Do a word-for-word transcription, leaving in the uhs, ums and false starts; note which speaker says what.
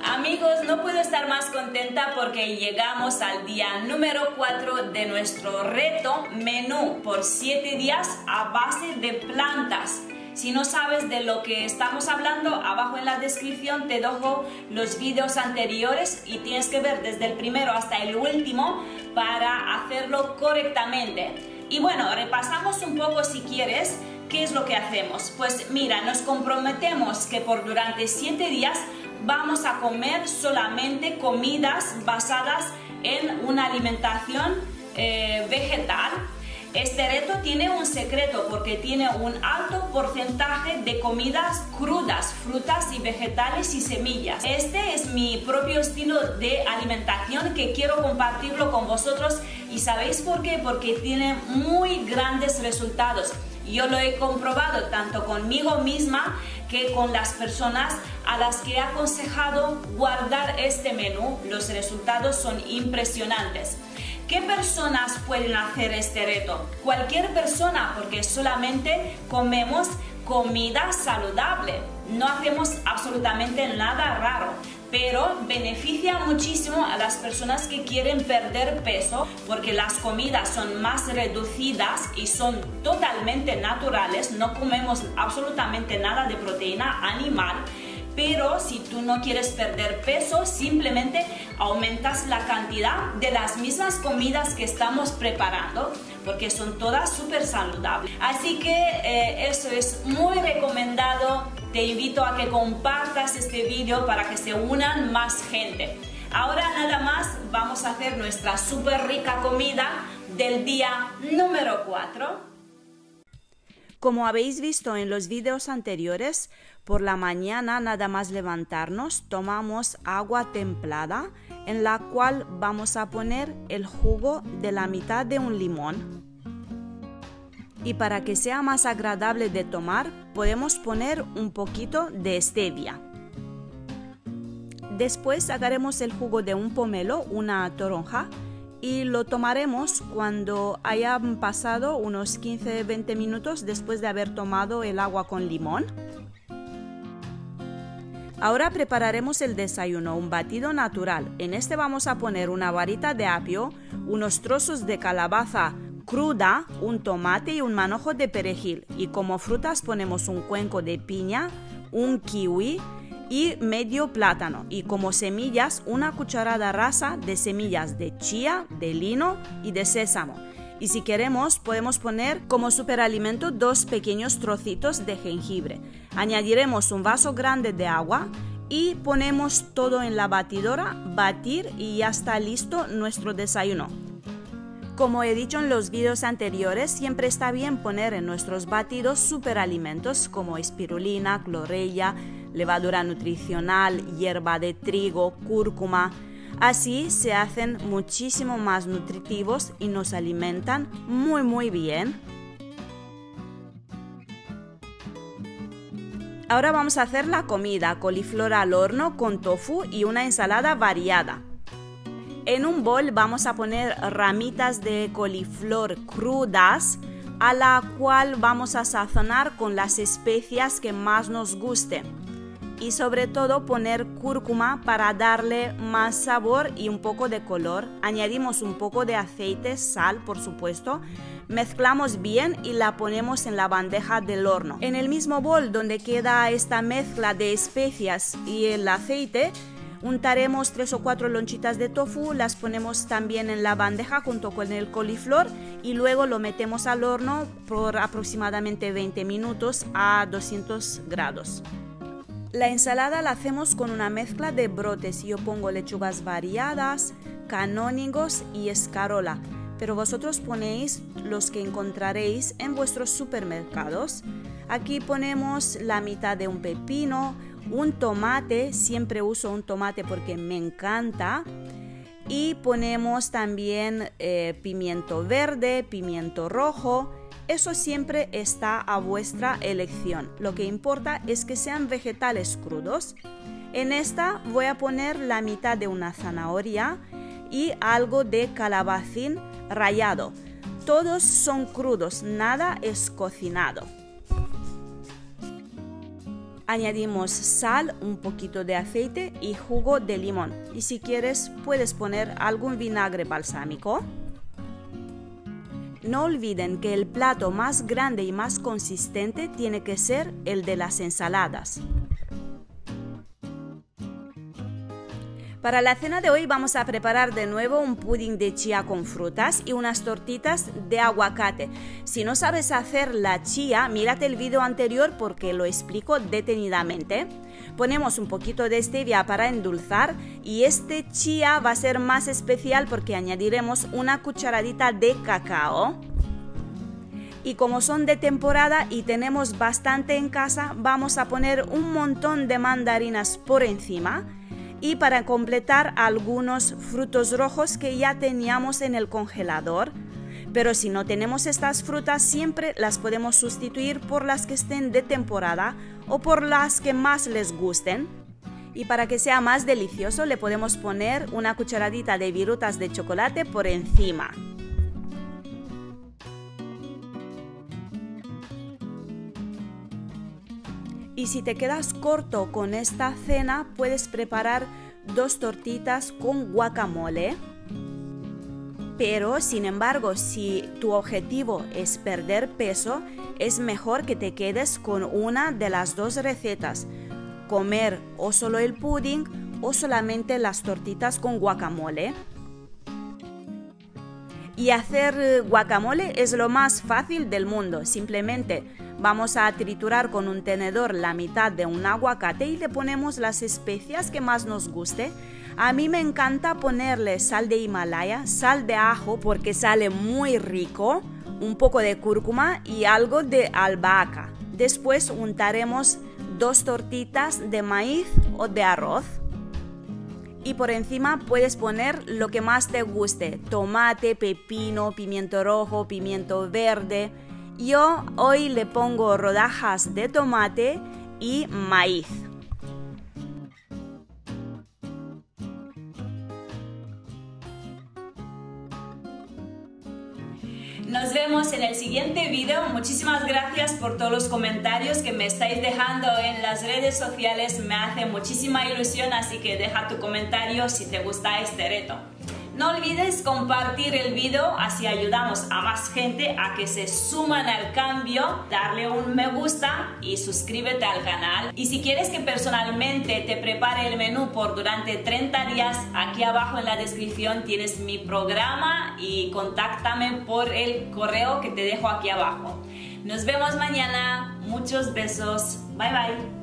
Speaker 1: Amigos, no puedo estar más contenta porque llegamos al día número cuatro de nuestro reto menú por siete días a base de plantas. Si no sabes de lo que estamos hablando, abajo en la descripción te dejo los vídeos anteriores y tienes que ver desde el primero hasta el último para hacerlo correctamente. Y bueno, repasamos un poco si quieres qué es lo que hacemos. Pues mira, nos comprometemos que por durante siete días vamos a comer solamente comidas basadas en una alimentación eh, vegetal. Este reto tiene un secreto porque tiene un alto porcentaje de comidas crudas, frutas y vegetales y semillas. Este es mi propio estilo de alimentación que quiero compartirlo con vosotros. ¿Y sabéis por qué? Porque tiene muy grandes resultados. Yo lo he comprobado tanto conmigo misma que con las personas a las que he aconsejado guardar este menú. Los resultados son impresionantes. ¿Qué personas pueden hacer este reto? Cualquier persona, porque solamente comemos comida saludable. No hacemos absolutamente nada raro, pero beneficia muchísimo a las personas que quieren perder peso porque las comidas son más reducidas y son totalmente naturales. No comemos absolutamente nada de proteína animal. Pero si tú no quieres perder peso, simplemente aumentas la cantidad de las mismas comidas que estamos preparando, porque son todas súper saludables. Así que eh, eso es muy recomendado. Te invito a que compartas este vídeo para que se unan más gente. Ahora nada más vamos a hacer nuestra súper rica comida del día número cuatro.
Speaker 2: Como habéis visto en los vídeos anteriores, por la mañana nada más levantarnos tomamos agua templada en la cual vamos a poner el jugo de la mitad de un limón. Y para que sea más agradable de tomar, podemos poner un poquito de stevia. Después sacaremos el jugo de un pomelo, una toronja, y lo tomaremos cuando hayan pasado unos quince a veinte minutos después de haber tomado el agua con limón. Ahora prepararemos el desayuno, un batido natural. En este vamos a poner una varita de apio, unos trozos de calabaza cruda, un tomate y un manojo de perejil. Y como frutas ponemos un cuenco de piña, un kiwi y medio plátano, y como semillas una cucharada rasa de semillas de chía, de lino y de sésamo. Y si queremos podemos poner como superalimento dos pequeños trocitos de jengibre. Añadiremos un vaso grande de agua y ponemos todo en la batidora, batir y ya está listo nuestro desayuno. Como he dicho en los vídeos anteriores, siempre está bien poner en nuestros batidos superalimentos como espirulina, clorella, levadura nutricional, hierba de trigo, cúrcuma. Así se hacen muchísimo más nutritivos y nos alimentan muy muy bien. Ahora vamos a hacer la comida: coliflor al horno con tofu y una ensalada variada. En un bol vamos a poner ramitas de coliflor crudas, a la cual vamos a sazonar con las especias que más nos gusten. Y sobre todo poner cúrcuma para darle más sabor y un poco de color. Añadimos un poco de aceite, sal por supuesto. Mezclamos bien y la ponemos en la bandeja del horno. En el mismo bol donde queda esta mezcla de especias y el aceite, untaremos tres o cuatro lonchitas de tofu, las ponemos también en la bandeja junto con el coliflor y luego lo metemos al horno por aproximadamente veinte minutos a doscientos grados. La ensalada la hacemos con una mezcla de brotes. Yo pongo lechugas variadas, canónigos y escarola, pero vosotros ponéis los que encontraréis en vuestros supermercados. Aquí ponemos la mitad de un pepino, un tomate, siempre uso un tomate porque me encanta, y ponemos también eh, pimiento verde, pimiento rojo. Eso siempre está a vuestra elección. Lo que importa es que sean vegetales crudos. En esta voy a poner la mitad de una zanahoria y algo de calabacín rallado. Todos son crudos, nada es cocinado. Añadimos sal, un poquito de aceite y jugo de limón. Y si quieres, puedes poner algún vinagre balsámico. No olviden que el plato más grande y más consistente tiene que ser el de las ensaladas. Para la cena de hoy vamos a preparar de nuevo un pudding de chía con frutas y unas tortitas de aguacate. Si no sabes hacer la chía, mírate el video anterior porque lo explico detenidamente. Ponemos un poquito de stevia para endulzar y este chía va a ser más especial porque añadiremos una cucharadita de cacao. Y como son de temporada y tenemos bastante en casa, vamos a poner un montón de mandarinas por encima. Y para completar algunos frutos rojos que ya teníamos en el congelador. Pero si no tenemos estas frutas, siempre las podemos sustituir por las que estén de temporada o por las que más les gusten. Y para que sea más delicioso le podemos poner una cucharadita de virutas de chocolate por encima. Y si te quedas corto con esta cena, puedes preparar dos tortitas con guacamole. Pero, sin embargo, si tu objetivo es perder peso, es mejor que te quedes con una de las dos recetas. Comer o solo el pudding o solamente las tortitas con guacamole. Y hacer guacamole es lo más fácil del mundo. Simplemente vamos a triturar con un tenedor la mitad de un aguacate y le ponemos las especias que más nos guste. A mí me encanta ponerle sal de Himalaya, sal de ajo porque sale muy rico, un poco de cúrcuma y algo de albahaca. Después untaremos dos tortitas de maíz o de arroz. Y por encima puedes poner lo que más te guste, tomate, pepino, pimiento rojo, pimiento verde. Yo hoy le pongo rodajas de tomate y maíz.
Speaker 1: Nos vemos en el siguiente video. Muchísimas gracias por todos los comentarios que me estáis dejando en las redes sociales. Me hace muchísima ilusión, así que deja tu comentario si te gusta este reto. No olvides compartir el video, así ayudamos a más gente a que se suman al cambio. Darle un me gusta y suscríbete al canal. Y si quieres que personalmente te prepare el menú por durante treinta días, aquí abajo en la descripción tienes mi programa y contáctame por el correo que te dejo aquí abajo. Nos vemos mañana. Muchos besos. Bye bye.